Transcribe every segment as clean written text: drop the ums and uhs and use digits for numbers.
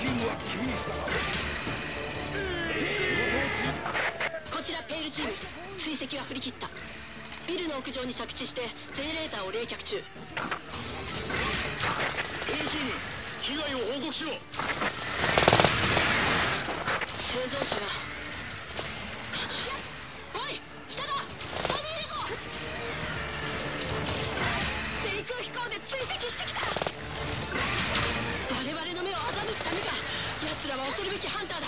チームは君にしたこちらペイルチーム、追跡は振り切った。ビルの屋上に着地してジェネレーターを冷却中。ペイルチーム、被害を報告しろ。生存者が。おい、下だ、下にいるぞ。低空飛行で追跡してきた。我々の目を欺くためか。奴らは恐るべきハンターだ。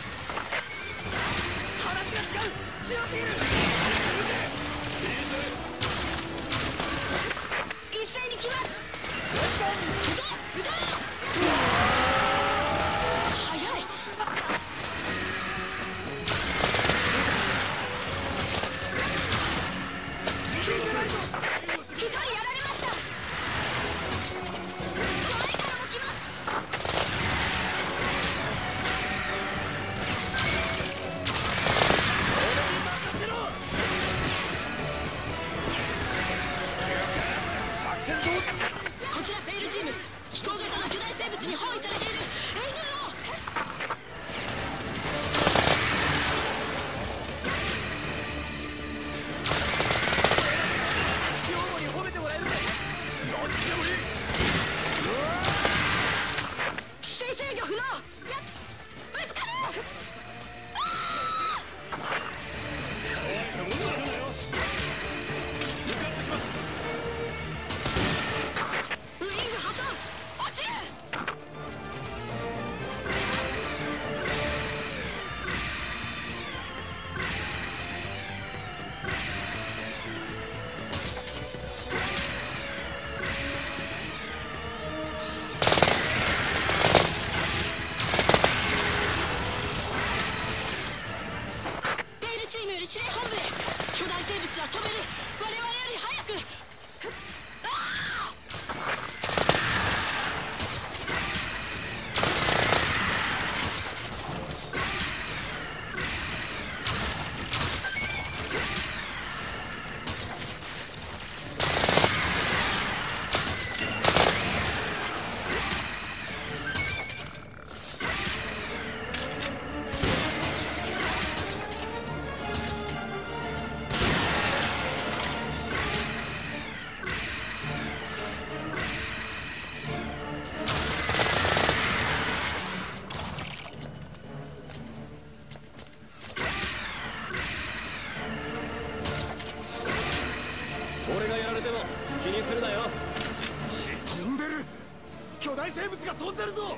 話が違う、強すぎる。一斉に来ます。早い。一人やられました。前からも来ます。こちらペイルチーム、飛行型の巨大生物に包囲されている。姿勢制御不能。ぶつかる。ウイング破損、落ちる。ペイルチームより司令本部へ。巨大生物は飛べる。我々より早く。 俺がやられても気にするなよ。 飛んでる。巨大生物が飛んでるぞ。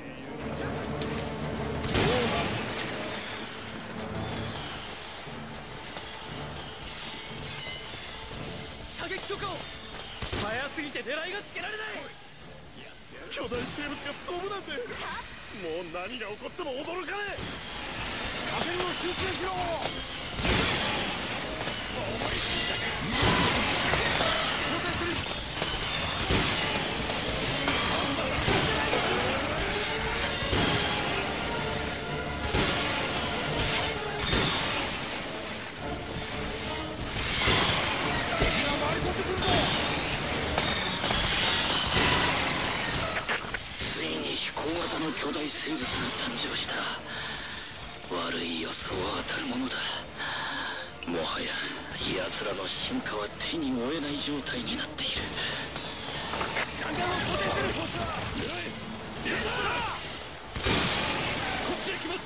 射撃許可を。早すぎて狙いがつけられない。 巨大生物が飛ぶなんて、もう何が起こっても驚かねえ。風を集中しろ。 ついに飛行型の巨大生物が誕生した。悪い予想は当たるものだ。もはや奴らの進化は手に負えない状態になっている。 ガンガンを固定する。こっちへ来ます。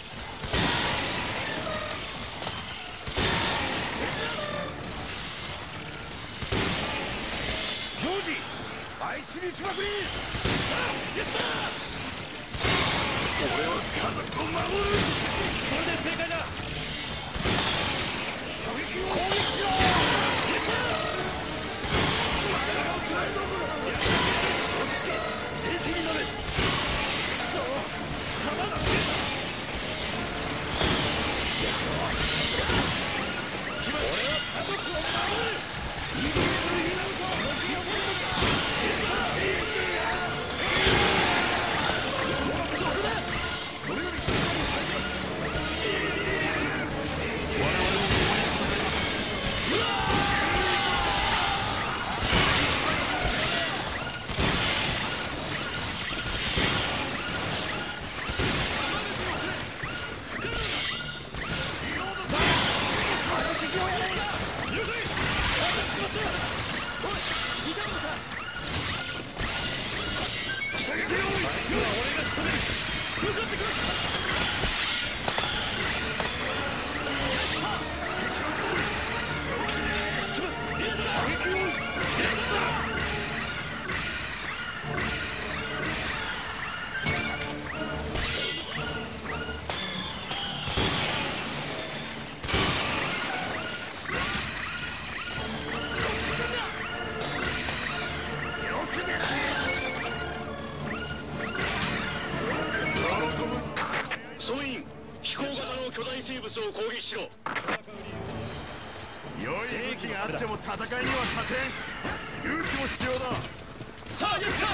ジョージ、あいつにしまくり。さあ、やった。俺は家族を守る。それで正解だ。射撃を攻撃しろ。やった。我らがプライドブル。落ち着け。冷静になれ。くそ、弾が切れた。俺は家族を守る。逃げる避難所。そこだ。俺より下に入ります。我々も物を攻撃しろ。 良い武器があっても戦いには勝てん。勇気も必要だ。 さあ、行くか。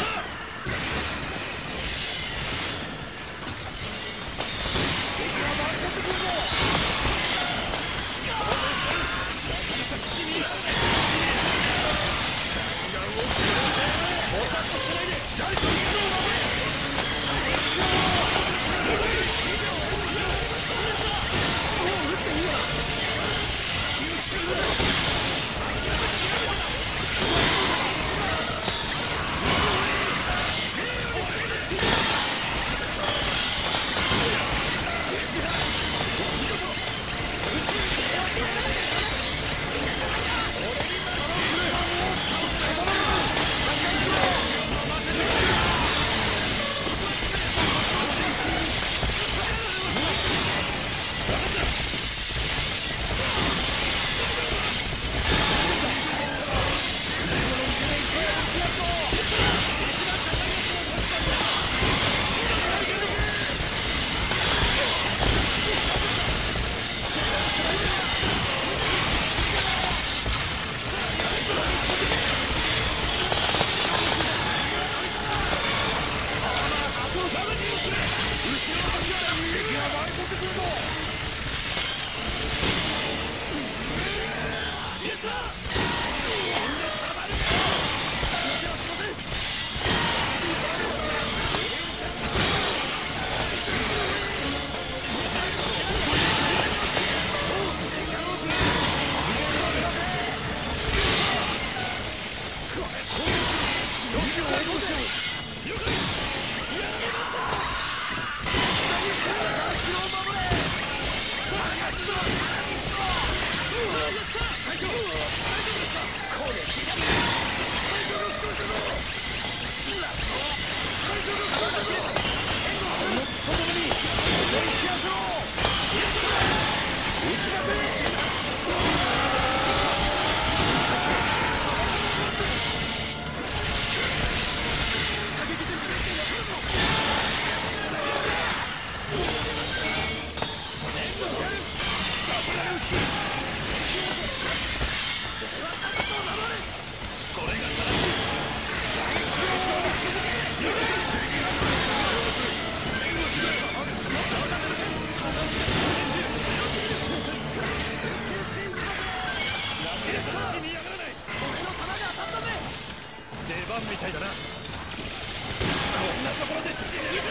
みたいだな。こんなところで死ぬ。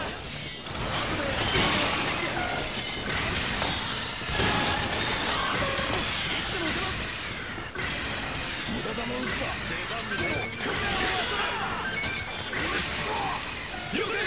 無駄玉打つわ。出番見ろ。了解。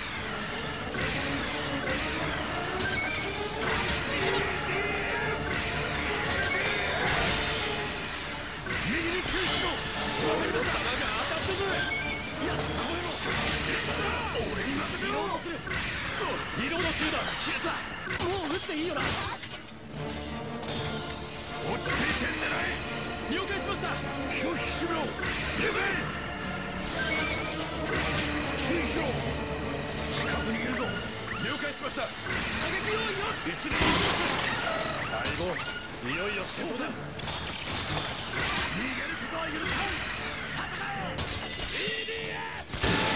右に注意しろ。俺の弾が当たったぞ。やっとこれろ。俺に任せろ。リロードする。そう、リロード中だ。消えた。もう撃っていいよな。落ち着いてんじゃない。了解しました。気を引き締めろ。了解。注意しろ。近くにいるぞ。了解しました。射撃用意よし。一年に相棒、いよいよそうだ。逃げることは許さん。戦え。EDS。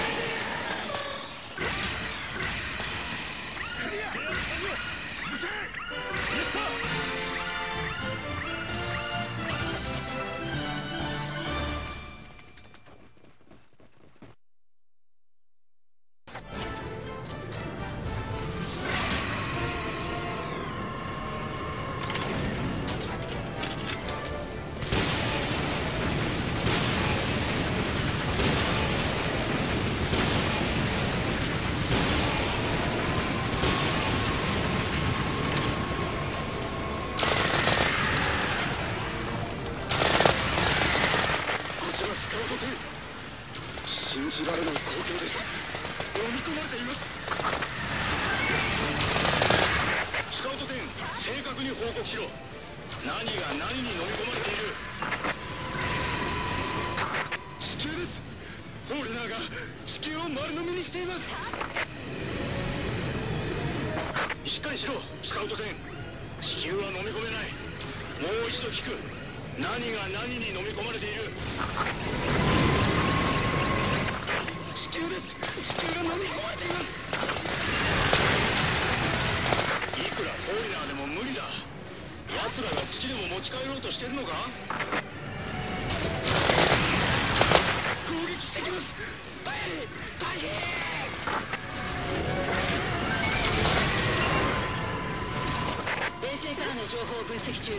クリア。制圧完了。続け。イエスター。 信じられない光景です。飲み込まれています。スカウト船、正確に報告しろ。何が何に飲み込まれている。地球です。オーレナーが地球を丸飲みにしています。しっかりしろ、スカウト船。 子宮は飲み込めない。もう一度聞く。何が何に飲み込まれている。子宮です。子宮が飲み込まれています。いくらフォーリナーでも無理だ。奴らが土でも持ち帰ろうとしてるのか。攻撃してきます。大変。衛星からの情報を分析中。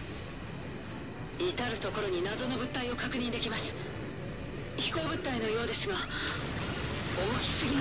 至る所に謎の物体を確認できます。飛行物体のようですが大きすぎます。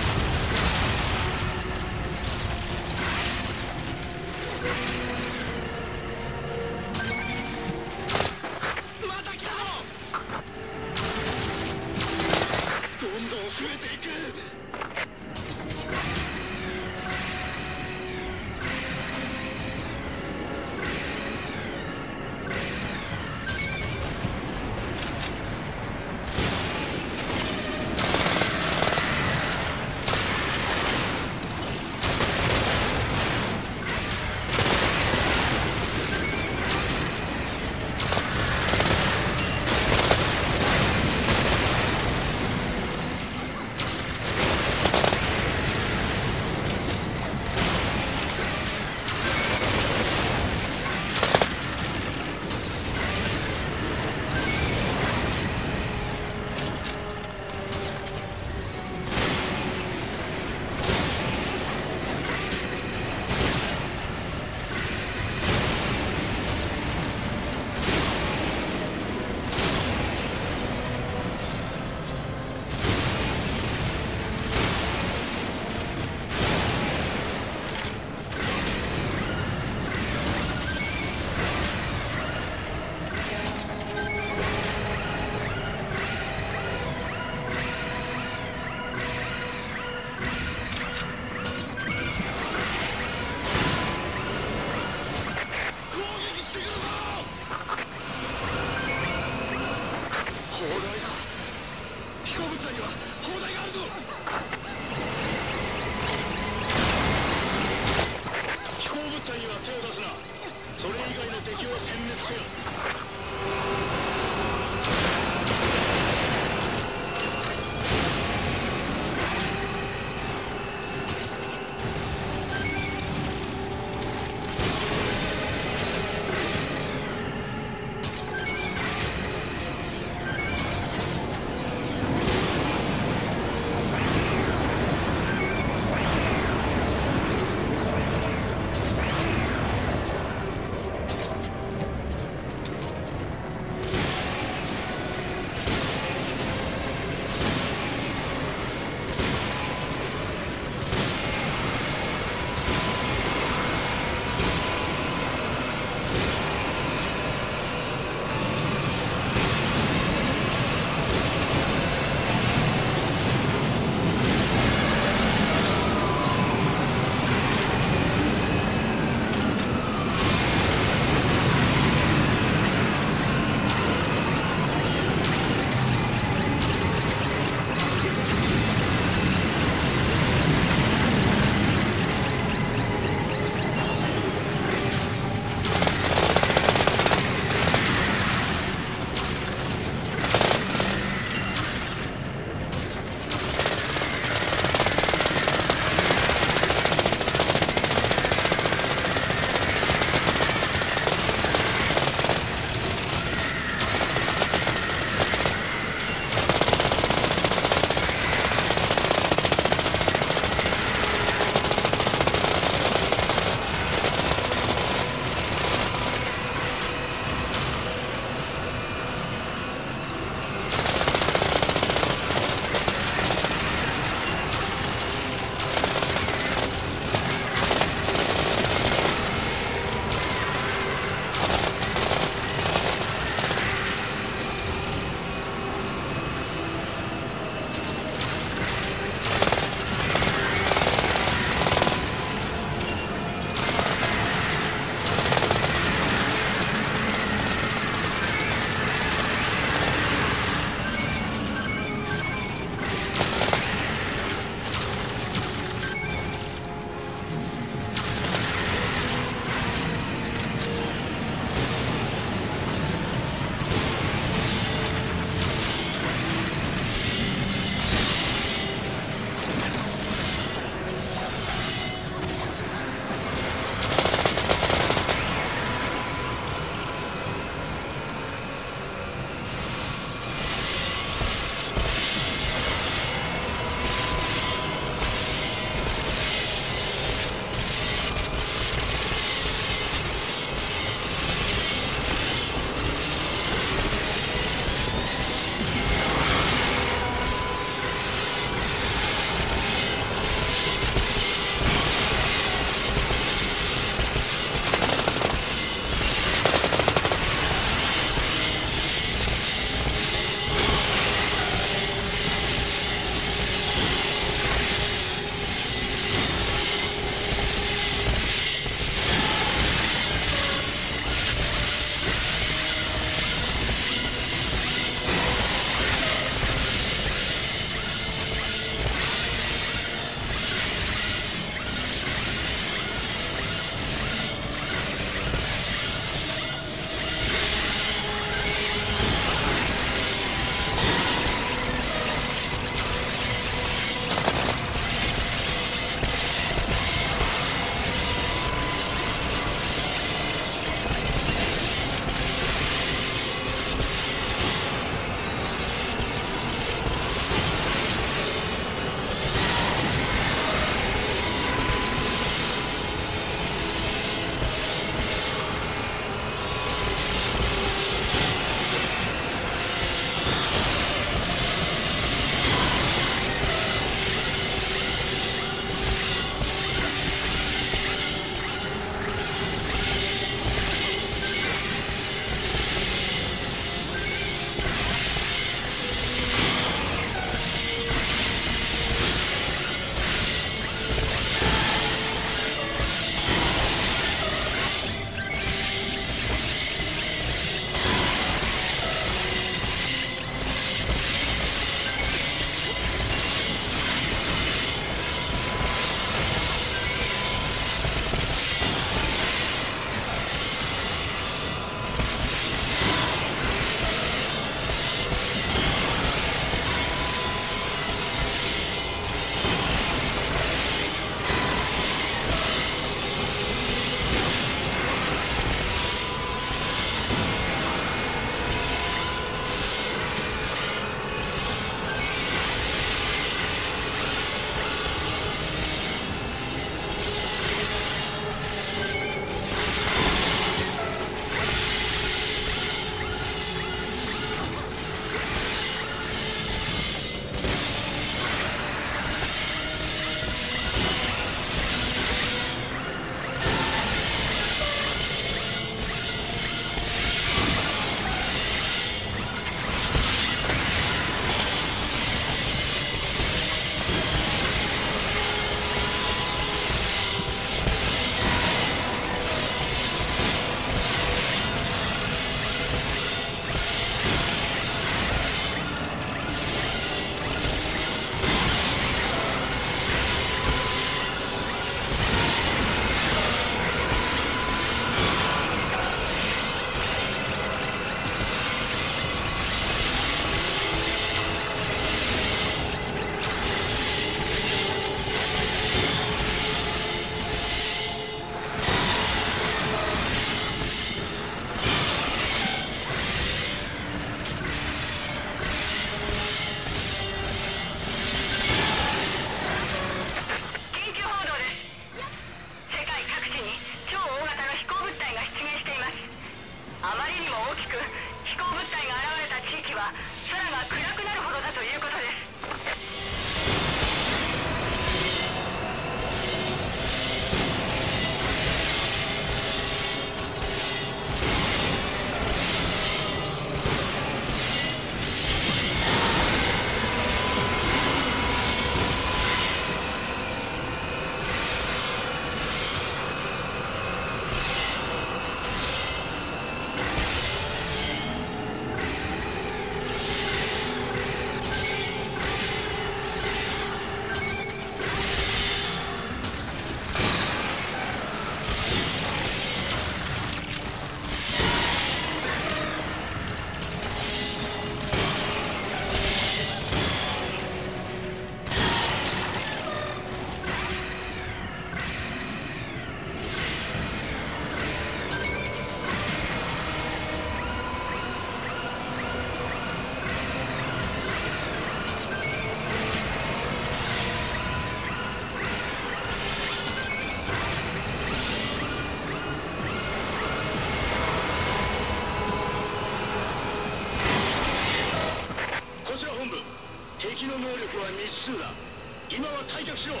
の能力は未知数だ。今は退却しろ。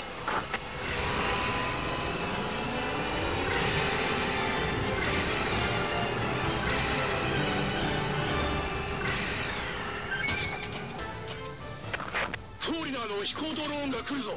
フォーリナーの飛行ドローンが来るぞ。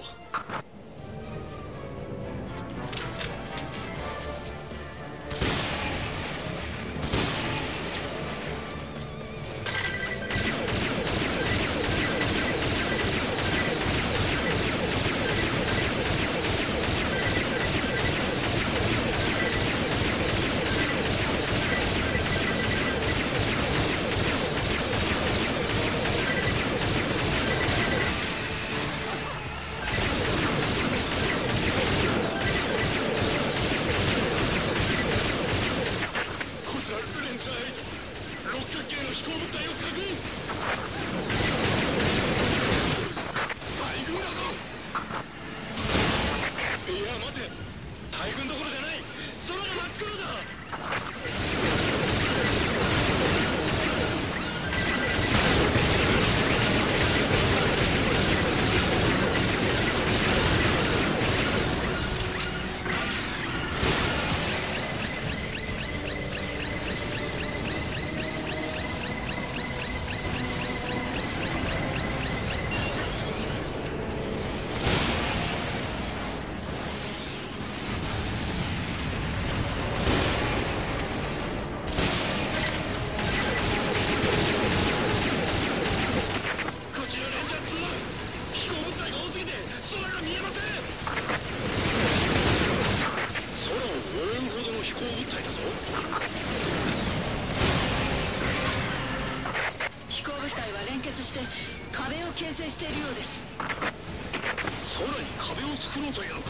形成しているようです。空に壁を作ろうというのか。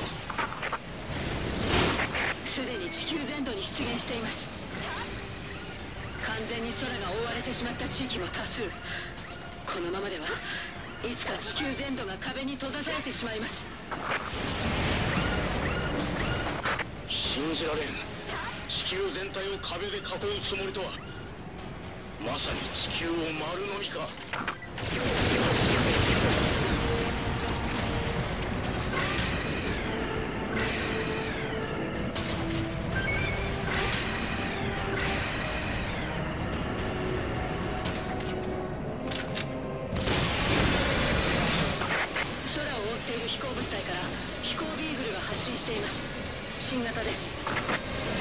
すでに地球全土に出現しています。完全に空が覆われてしまった地域も多数。このままではいつか地球全土が壁に閉ざされてしまいます。 信じられん。地球全体を壁で囲うつもりとは。まさに地球を丸飲みか。 空を覆っている飛行物体から飛行ビーグルが発信しています。新型です。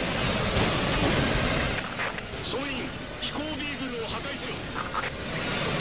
総員、飛行ビーグルを破壊せよ。